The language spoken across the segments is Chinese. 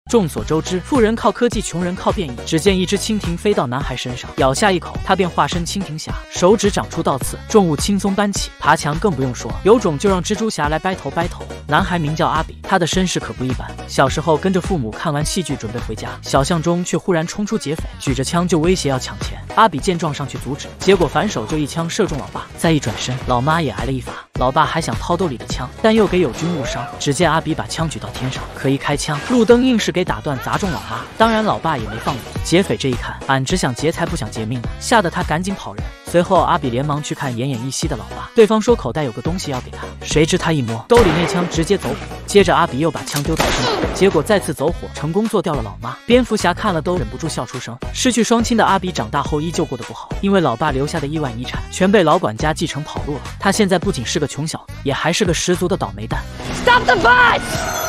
众所周知，富人靠科技，穷人靠变异。只见一只蜻蜓飞到男孩身上，咬下一口，他便化身蜻蜓侠，手指长出倒刺，重物轻松搬起，爬墙更不用说，有种就让蜘蛛侠来掰头。男孩名叫阿比，他的身世可不一般。小时候跟着父母看完戏剧，准备回家，小巷中却忽然冲出劫匪，举着枪就威胁要抢钱。阿比见状上去阻止，结果反手就一枪射中老爸，再一转身，老妈也挨了一发。老爸还想掏兜里的枪，但又给友军误伤。只见阿比把枪举到天上，可一开枪，路灯硬是给打断，砸中老妈。当然，老爸也没放过。劫匪这一看，俺只想劫财不想劫命啊，吓得他赶紧跑人。随后，阿比连忙去看奄奄一息的老爸，对方说口袋有个东西要给他，谁知他一摸，兜里那枪直接走火。接着，阿比又把枪丢到身后，结果再次走火，成功做掉了老妈。蝙蝠侠看了都忍不住笑出声。失去双亲的阿比长大后依旧过得不好，因为老爸留下的亿万遗产全被老管家继承跑路了。他现在不仅是个穷小子，也还是个十足的倒霉蛋。Stop the bus！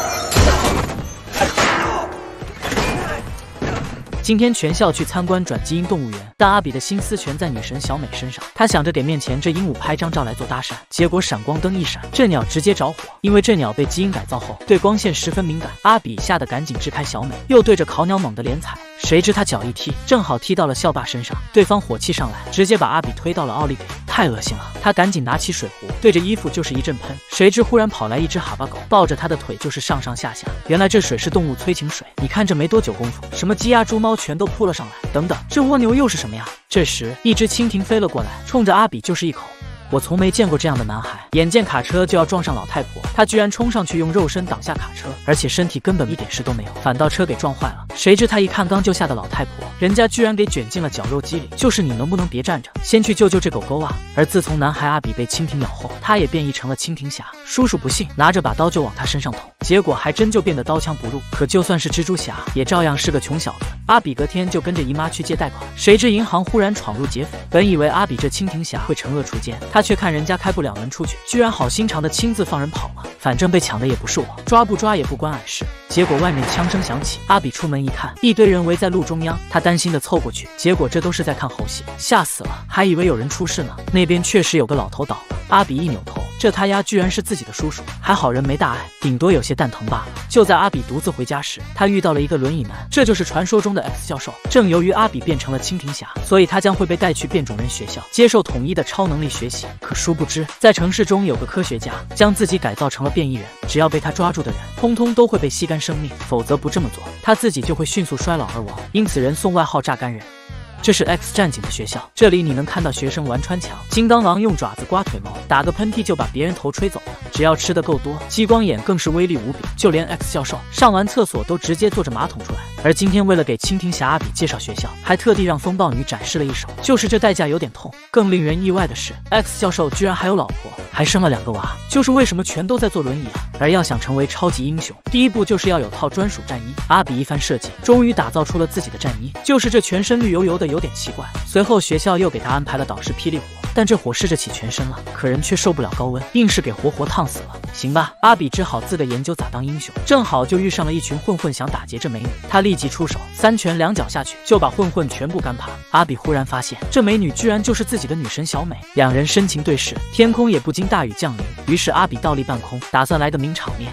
今天全校去参观转基因动物园，但阿比的心思全在女神小美身上。他想着给面前这鹦鹉拍张照来做搭讪，结果闪光灯一闪，这鸟直接着火。因为这鸟被基因改造后对光线十分敏感，阿比吓得赶紧支开小美，又对着烤鸟猛地连踩。谁知他脚一踢，正好踢到了校霸身上，对方火气上来，直接把阿比推到了奥利给，太恶心了。他赶紧拿起水壶，对着衣服就是一阵喷。谁知忽然跑来一只哈巴狗，抱着他的腿就是上上下下。原来这水是动物催情水，你看这没多久功夫，什么鸡鸭猪猫全都扑了上来。等等，这蜗牛又是什么呀？这时，一只蜻蜓飞了过来，冲着阿比就是一口。我从没见过这样的男孩，眼见卡车就要撞上老太婆，他居然冲上去用肉身挡下卡车，而且身体根本一点事都没有，反倒车给撞坏了。谁知他一看刚救下的老太婆，人家居然给卷进了绞肉机里，就是你能不能别站着，先去救救这狗狗啊！而自从男孩阿比被蜻蜓咬后，他也变异成了蜻蜓侠。叔叔不信，拿着把刀就往他身上捅，结果还真就变得刀枪不入。可就算是蜘蛛侠，也照样是个穷小子。阿比隔天就跟着姨妈去借贷款，谁知银行忽然闯入劫匪，本以为阿比这蜻蜓侠会惩恶除奸，他却看人家开不了门出去，居然好心肠的亲自放人跑了。反正被抢的也不是我，抓不抓也不关俺事。结果外面枪声响起，阿比出门一看，一堆人围在路中央，他担心的凑过去，结果这都是在看猴戏，吓死了，还以为有人出事呢。那边确实有个老头倒了，阿比一扭头，这他丫居然是自己的叔叔，还好人没大碍，顶多有些蛋疼罢了。就在阿比独自回家时，他遇到了一个轮椅男，这就是传说中的 X 教授。正由于阿比变成了蜻蜓侠，所以他将会被带去变种人学校，接受统一的超能力学习。可殊不知，在城市中有个科学家将自己改造成了变异人，只要被他抓住的人，通通都会被吸干生命，否则不这么做，他自己就会迅速衰老而亡。因此人送外号榨干人。这是 X 战警的学校，这里你能看到学生玩穿墙，金刚狼用爪子刮腿毛，打个喷嚏就把别人头吹走了。只要吃得够多，激光眼更是威力无比，就连 X 教授上完厕所都直接坐着马桶出来。而今天为了给蜻蜓侠阿比介绍学校，还特地让风暴女展示了一手，就是这代价有点痛。更令人意外的是 ，X 教授居然还有老婆，还生了2个娃，就是为什么全都在坐轮椅啊？而要想成为超级英雄，第一步就是要有套专属战衣。阿比一番设计，终于打造出了自己的战衣，就是这全身绿油油的，有点奇怪。随后学校又给他安排了导师霹雳火，但这火试着起全身了，可人却受不了高温，硬是给活烫死了。行吧，阿比只好自个研究咋当英雄，正好就遇上了一群混混想打劫这美女，他立即出手，3拳2脚下去就把混混全部干趴。阿比忽然发现这美女居然就是自己的女神小美，两人深情对视，天空也不禁大雨降临。于是阿比倒立半空，打算来个名场面，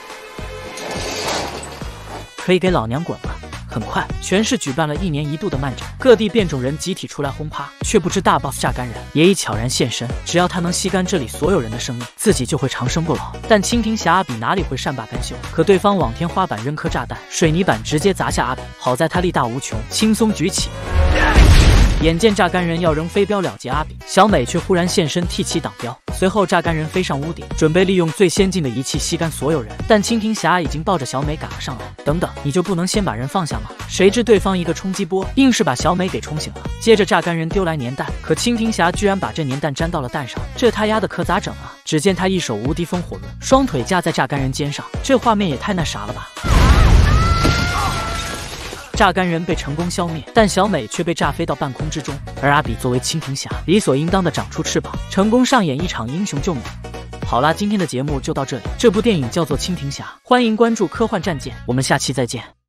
可以给老娘滚了。很快，全市举办了1年1度的漫展，各地变种人集体出来轰趴，却不知大 boss 榨干人也已悄然现身。只要他能吸干这里所有人的生命，自己就会长生不老。但蜻蜓侠阿比哪里会善罢甘休？可对方往天花板扔颗炸弹，水泥板直接砸下阿比，好在他力大无穷，轻松举起。眼见榨干人要扔飞镖了结阿比，小美却忽然现身替其挡镖。随后榨干人飞上屋顶，准备利用最先进的仪器吸干所有人，但蜻蜓侠已经抱着小美赶了上来。等等，你就不能先把人放下吗？谁知对方一个冲击波，硬是把小美给冲醒了。接着榨干人丢来粘弹，可蜻蜓侠居然把这粘弹粘到了蛋上，这他丫的可咋整啊？只见他一手无敌风火轮，双腿架在榨干人肩上，这画面也太那啥了吧！榨干人被成功消灭，但小美却被炸飞到半空之中。而阿比作为蜻蜓侠，理所应当的长出翅膀，成功上演一场英雄救美。好啦，今天的节目就到这里。这部电影叫做《蜻蜓侠》，欢迎关注科幻战舰，我们下期再见。